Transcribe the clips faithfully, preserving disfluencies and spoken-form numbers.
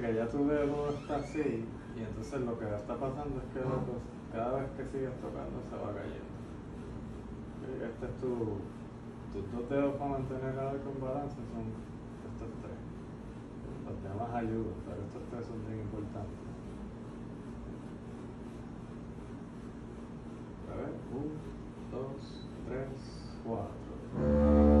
porque ya tu dedo está así, y entonces lo que está pasando es que loco, cada vez que sigues tocando se va cayendo. ¿Okay? Este es tu, tus dos dedos para mantener el arco en balance son estos tres. Los demás ayudan, pero estos tres son bien importantes. A ver, uno, dos, tres, cuatro.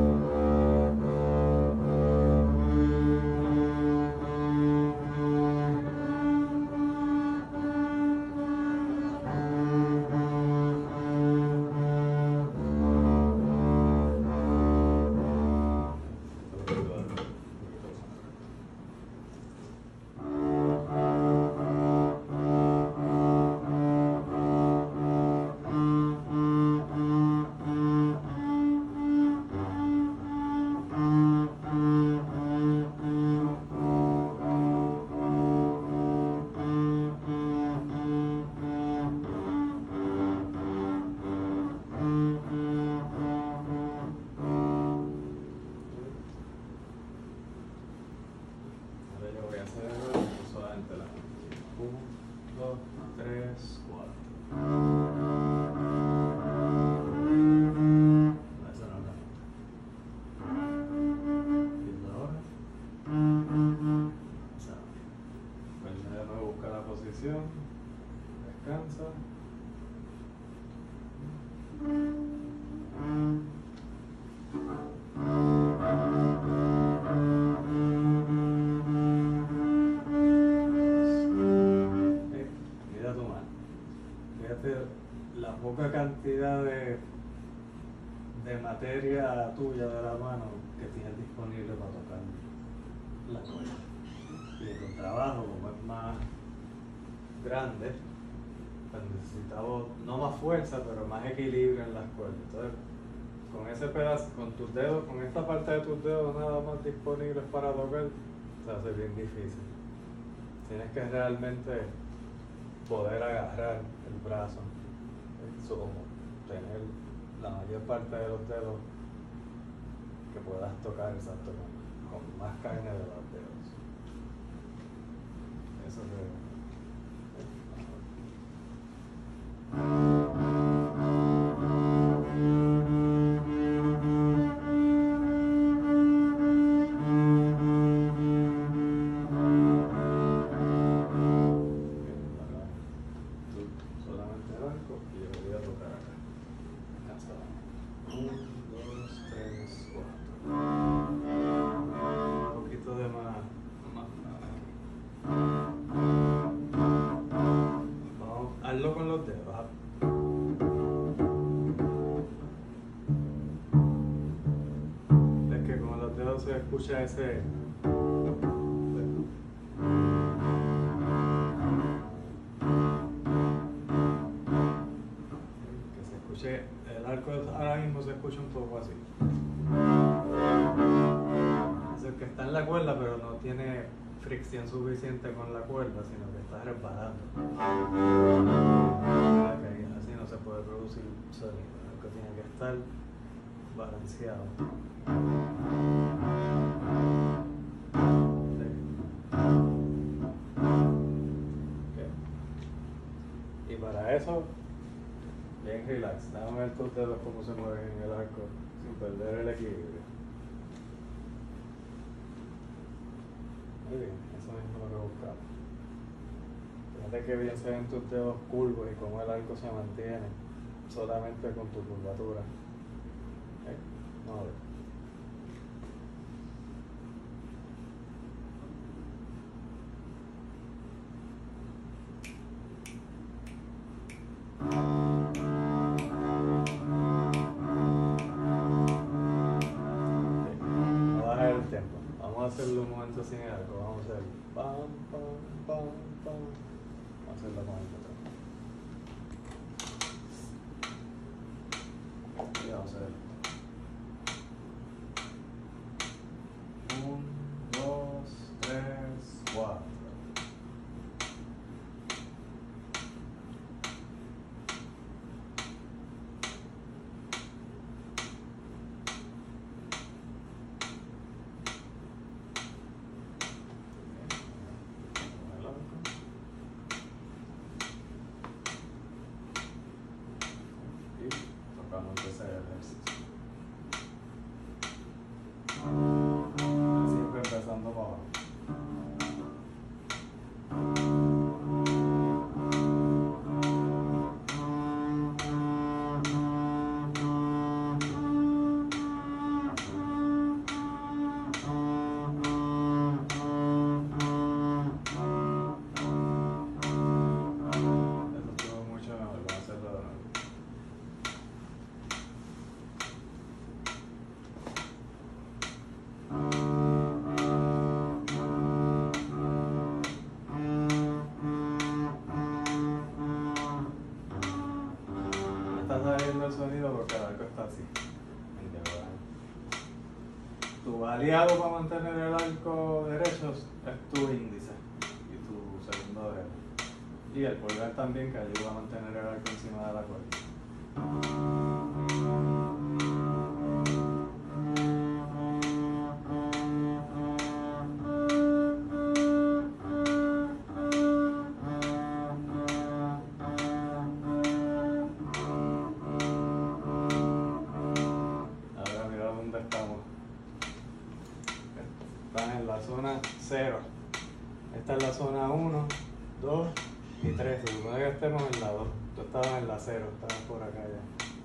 Descansa. Okay. Mira tu mano. Fíjate la poca cantidad de, de materia tuya de la mano que tienes disponible para tocar la cuerda. Y el trabajo, como es más grande, pues necesitamos no más fuerza, pero más equilibrio en las cuerdas. Entonces, con ese pedazo, con tus dedos, con esta parte de tus dedos nada más disponibles para tocar, se hace bien difícil. Tienes que realmente poder agarrar el brazo, eso, como tener la mayor parte de los dedos que puedas tocar exacto con, con más carne de los dedos. Eso es. Hazlo con los dedos. Es que con los dedos se escucha ese. Que se escuche. El arco ahora mismo se escucha un poco así. Es el que está en la cuerda, pero no tiene fricción suficiente con la cuerda, sino que está resbalando. Así no se puede producir sonido, el arco tiene que estar balanceado. Okay. Y para eso, bien relax, déjame ver tus dedos cómo se mueven en el arco sin perder el equilibrio. Muy bien, eso mismo es lo que buscamos. Fíjate que bien se ven tus dedos curvos y cómo el arco se mantiene solamente con tu curvatura. ¿Okay? Vamos a ver. Okay. Vamos a bajar el tiempo. Vamos a hacerlo un momento sin el arco. Vamos a hacer pam, pam, pam, pam. Vamos a hacerlo con el botón. Y vamos a ver. Un, dos, tres, cuatro. aliado para mantener el arco derecho es tu índice y tu segundo dedo. Y el pulgar también, que ayuda a mantener el arco encima de la cuerda. Están en la zona cero. Esta es la zona uno, dos y tres. Se supone que estemos en la dos. Tú estabas en la cero, estabas por acá ya.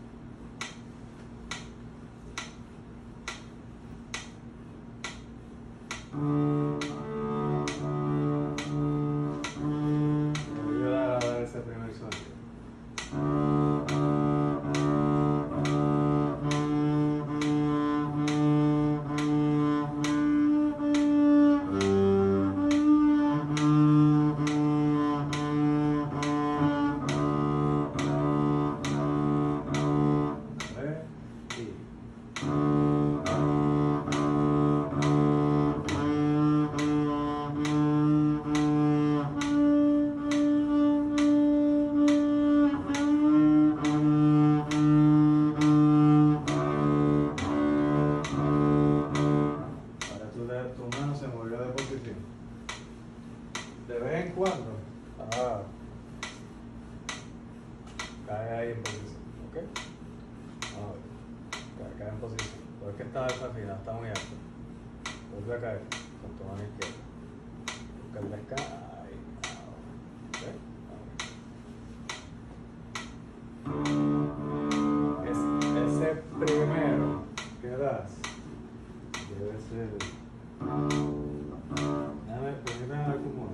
Me voy a ayudar a dar ese primer sonido. Tu mano se movió de posición. De vez en cuando, ah, cae ahí en posición, ¿ok? Ah, cae, cae en posición. Pero es que está desafinado, está muy alto. Vuelve a caer con tu mano izquierda. Busca el descanso. Ahí, ¿ok? Es, ese primero que das debe ser. Déjame, permítame dar como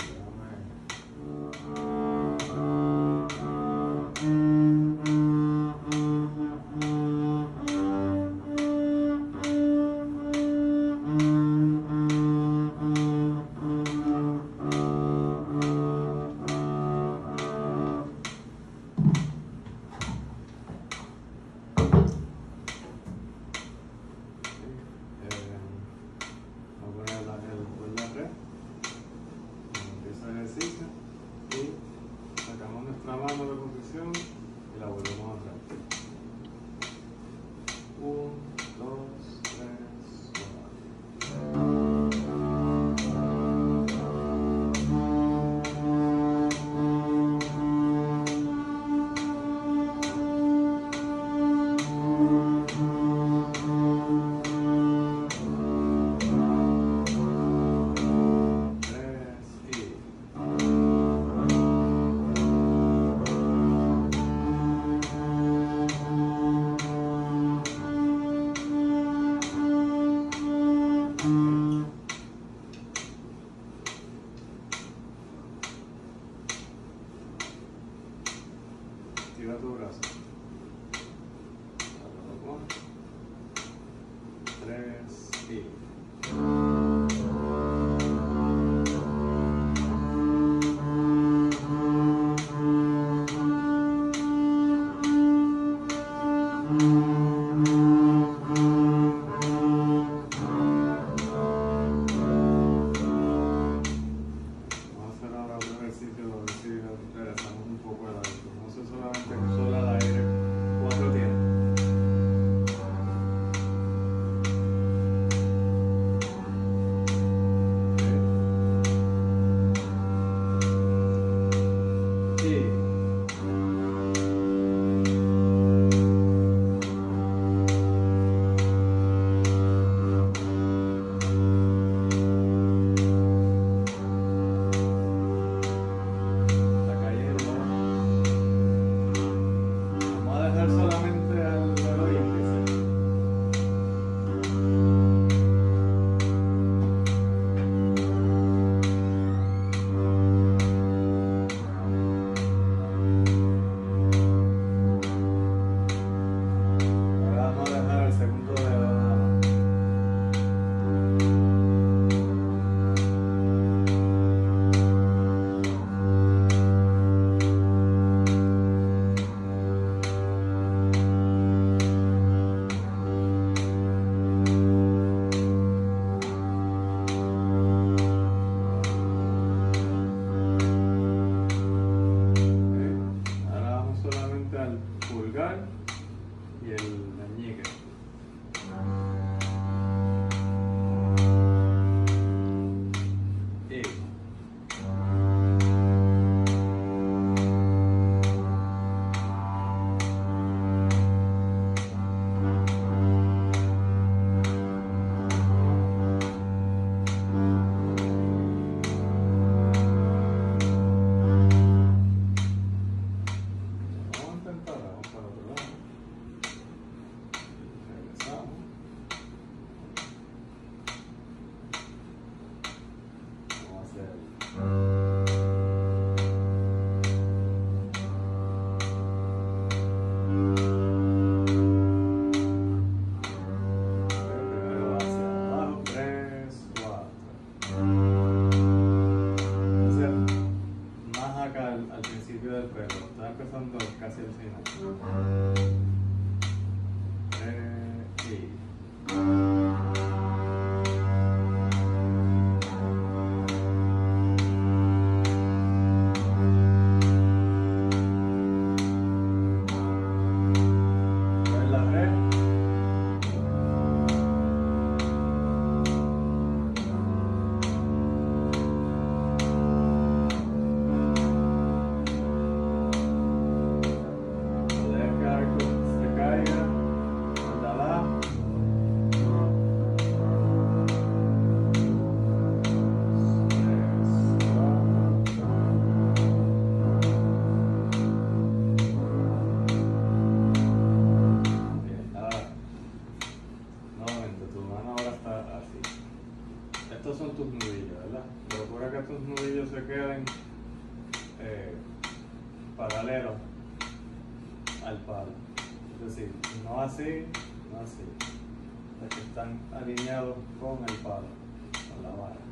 estos son tus nudillos, ¿verdad? Procura que tus nudillos se queden eh, paralelos al palo. Es decir, no así, no así. Es que están alineados con el palo, con la vara.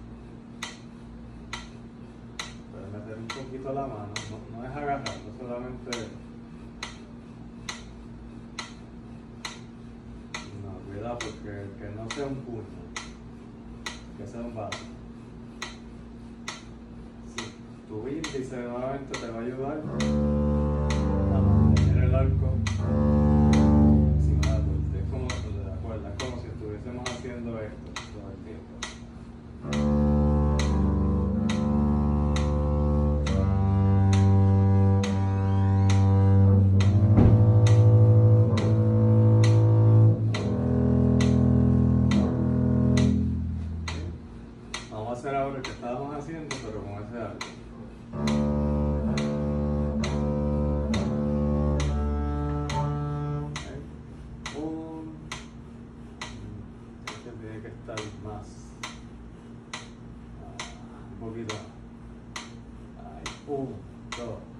Puedes meter un poquito la mano, no, no es agarrarlo, solamente. No, cuidado porque que no sea un puño, que sea un vaso. Sí, tu índice nuevamente te va a ayudar a mantener el arco encima de la puerta. Es como, ¿te acuerdas? Como si estuviésemos haciendo esto todo el tiempo. Vamos a hacer ahora lo que estábamos haciendo, pero con ese arco. Un, este tiene que estar más, ah, un poquito más. Ahí, un, dos.